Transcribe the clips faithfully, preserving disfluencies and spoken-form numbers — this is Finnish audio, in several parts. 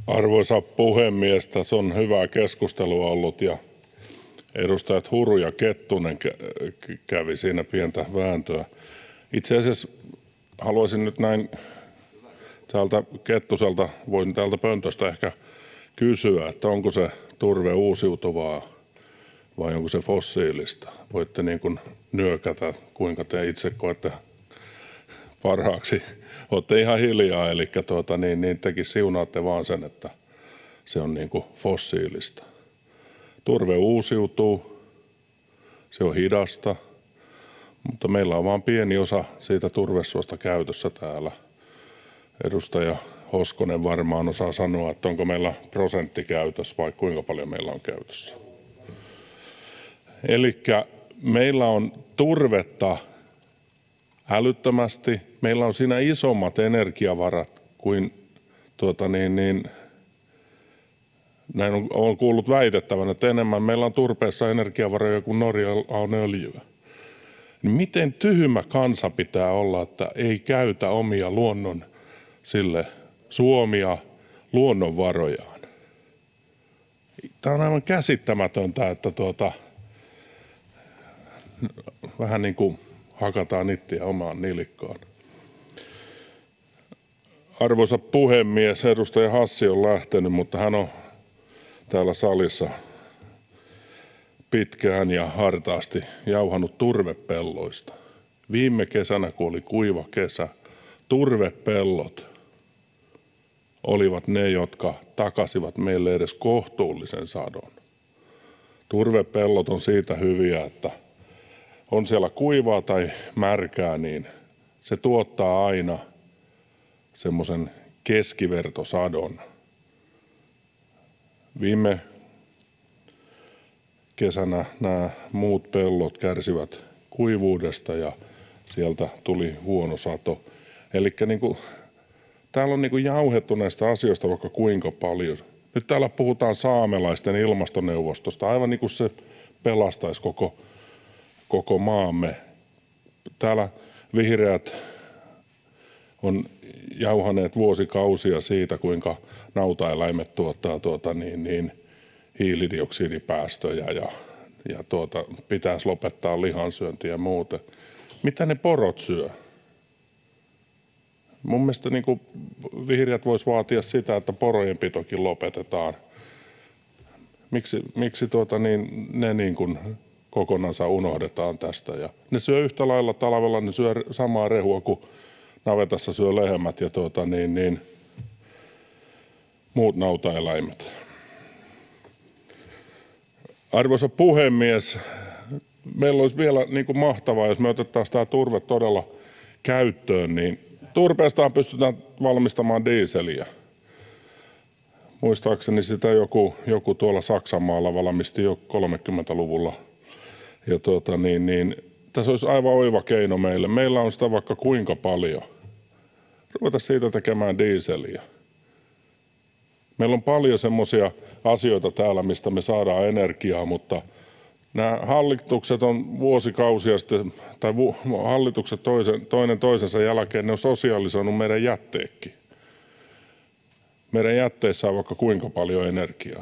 Arvoisa puhemies! Tässä on hyvää keskustelua ollut, ja edustajat Huru ja Kettunen kävi siinä pientä vääntöä. Itse asiassa haluaisin nyt näin täältä Kettuselta, voin täältä pöntöstä ehkä kysyä, että onko se turve uusiutuvaa vai onko se fossiilista. Voitte niin kuin nyökätä, kuinka te itse koette parhaaksi. Olette ihan hiljaa, eli tuota, niin, niin tekin siunaatte vaan sen, että se on niin kuin fossiilista. Turve uusiutuu, se on hidasta, mutta meillä on vain pieni osa siitä turvesuosta käytössä täällä. Edustaja Hoskonen varmaan osaa sanoa, että onko meillä prosentti käytössä vai kuinka paljon meillä on käytössä. Elikkä meillä on turvetta älyttömästi. Meillä on siinä isommat energiavarat kuin, tuota niin, niin, näin on, on kuullut väitettävän, että enemmän meillä on turpeessa energiavaroja kuin Norjalla on öljyä. Miten tyhmä kansa pitää olla, että ei käytä omia luonnon sille suomia luonnonvarojaan? Tämä on aivan käsittämätöntä, että tuota, vähän niin kuin hakataan itseä omaan nilkkaan. Arvoisa puhemies, edustaja Hassi on lähtenyt, mutta hän on täällä salissa pitkään ja hartaasti jauhanut turvepelloista. Viime kesänä, kun oli kuiva kesä, turvepellot olivat ne, jotka takasivat meille edes kohtuullisen sadon. Turvepellot on siitä hyviä, että on siellä kuivaa tai märkää, niin se tuottaa aina semmoisen keskivertosadon. Viime kesänä nämä muut pellot kärsivät kuivuudesta ja sieltä tuli huono sato. Eli niin kuin, täällä on niin kuin jauhettu näistä asioista vaikka kuinka paljon. Nyt täällä puhutaan saamelaisten ilmastoneuvostosta, aivan niin kuin se pelastaisi koko, koko maamme. Täällä vihreät on jauhaneet vuosikausia siitä, kuinka nautaeläimet tuottaa tuota niin, niin, hiilidioksidipäästöjä ja, ja tuota, pitäisi lopettaa lihansyöntiä ja muuta. Mitä ne porot syö? Mun mielestä niin kuin vihreät vois vaatia sitä, että porojen pitokin lopetetaan. Miksi, miksi tuota niin, ne niin kuin kokonansa unohdetaan tästä? Ja ne syö yhtä lailla talvella, ne syö samaa rehua kuin navetassa syö lehmät ja tuota niin, niin, muut nautaeläimet. Arvoisa puhemies, meillä olisi vielä niin kuin mahtavaa, jos me otettaisiin tämä turve todella käyttöön, niin turpeestaan pystytään valmistamaan diiseliä. Muistaakseni sitä joku, joku tuolla Saksanmaalla valmisti jo kolmekymmentäluvulla. Ja tuota, niin, niin, tässä olisi aivan oiva keino meille. Meillä on sitä vaikka kuinka paljon. Ruveta siitä tekemään diiseliä. Meillä on paljon semmoisia asioita täällä, mistä me saadaan energiaa, mutta nämä hallitukset on vuosikausia sitten, tai vu, hallitukset toisen, toinen toisensa jälkeen, ne on sosiaalisoinut meidän jätteekki. Meidän jätteissä on vaikka kuinka paljon energiaa.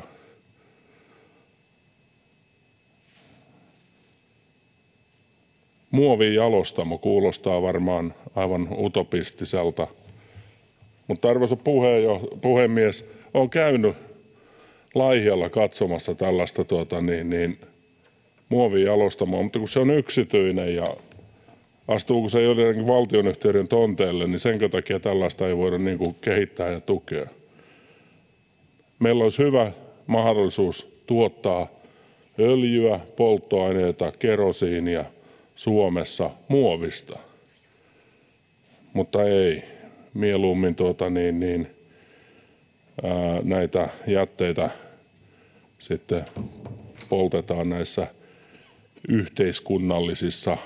Muovin jalostamo kuulostaa varmaan aivan utopistiselta, mutta arvoisa puhemies, olen käynyt Laihialla katsomassa tällaista tuota, niin, niin, muovijalostamoa, mutta kun se on yksityinen ja astuuko se jotenkin valtionyhtiöiden tonteille, niin sen takia tällaista ei voida niin kuin kehittää ja tukea. Meillä olisi hyvä mahdollisuus tuottaa öljyä, polttoaineita, kerosiinia Suomessa muovista, mutta ei. Mieluummin tuota, niin, niin, ää, näitä jätteitä sitten poltetaan näissä yhteiskunnallisissa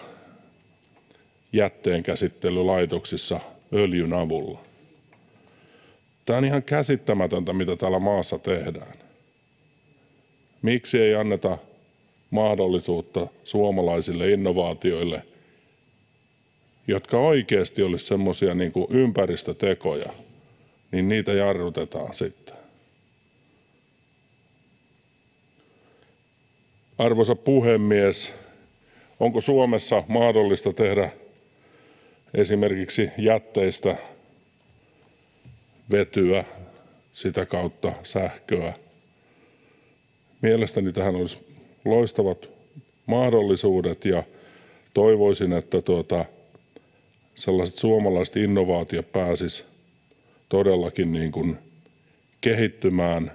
jätteenkäsittelylaitoksissa öljyn avulla. Tämä on ihan käsittämätöntä, mitä täällä maassa tehdään. Miksi ei anneta mahdollisuutta suomalaisille innovaatioille, jotka oikeasti olisi semmoisia niin kuin ympäristötekoja, niin niitä jarrutetaan sitten. Arvoisa puhemies! Onko Suomessa mahdollista tehdä esimerkiksi jätteistä vetyä, sitä kautta sähköä? Mielestäni tähän olisi loistavat mahdollisuudet, ja toivoisin, että tuota, sellaiset suomalaiset innovaatiot pääsisivät todellakin niin kuin kehittymään,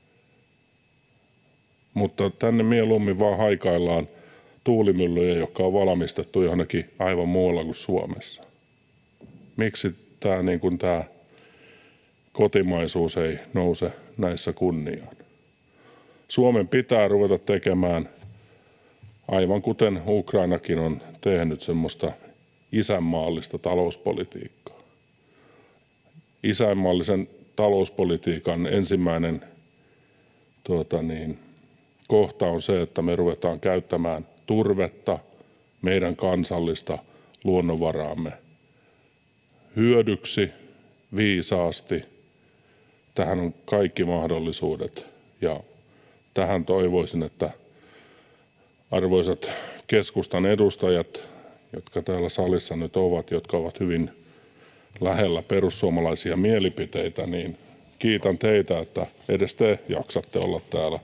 mutta tänne mieluummin vaan haikaillaan tuulimyllyjä, jotka on valmistettu johonkin aivan muualla kuin Suomessa. Miksi tämä, niin kuin tämä kotimaisuus ei nouse näissä kunniaan? Suomen pitää ruveta tekemään, aivan kuten Ukrainakin on tehnyt, semmoista isänmaallista talouspolitiikkaa. Isänmaallisen talouspolitiikan ensimmäinen tuota niin, kohta on se, että me ruvetaan käyttämään turvetta, meidän kansallista luonnonvaraamme, hyödyksi, viisaasti. Tähän on kaikki mahdollisuudet, ja tähän toivoisin, että arvoisat keskustan edustajat, jotka täällä salissa nyt ovat, jotka ovat hyvin lähellä perussuomalaisia mielipiteitä, niin kiitän teitä, että edes te jaksatte olla täällä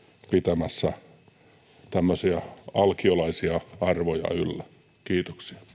pitämässä tämmöisiä alkiolaisia arvoja yllä. Kiitoksia.